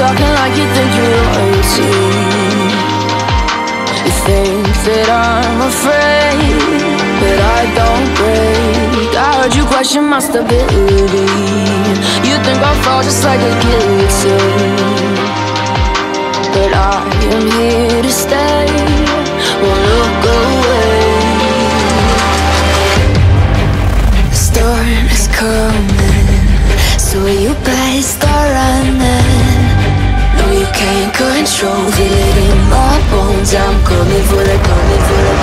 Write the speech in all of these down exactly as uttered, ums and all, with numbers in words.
talking like you think you're royalty. You think that I'm afraid, but I don't break. I heard you question my stability. You think I'll fall just like a guillotine, but I am here to stay. Won't look away. The storm is coming, so you better start running. No, you can't control, feel it in my bones. I'm coming for the, coming for the.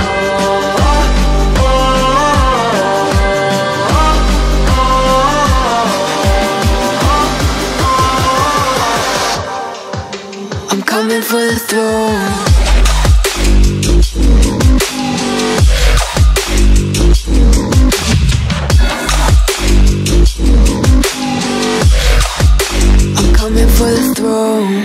I'm coming for the throne. For the throne.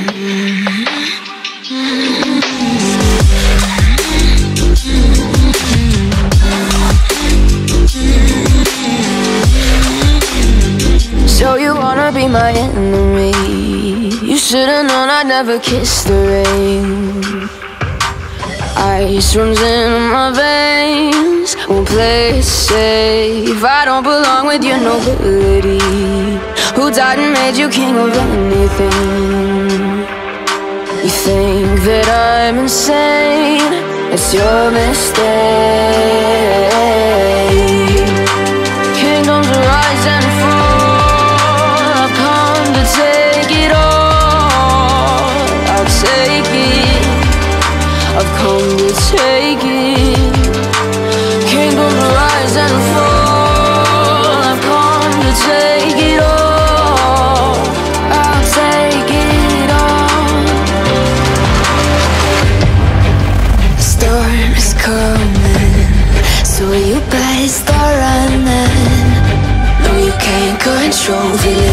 So you wanna be my enemy? You should've known I'd never kiss the rain. Ice runs in my veins, won't play it safe. I don't belong with your nobility. Who died and made you king of anything? You think that I'm insane? It's your mistake. Kingdoms rise and fall. I've come to take it all. I'll take it. I've come to take it. Kingdoms rise and fall. I've come to take it all. So you better start running. No, you can't control, feel it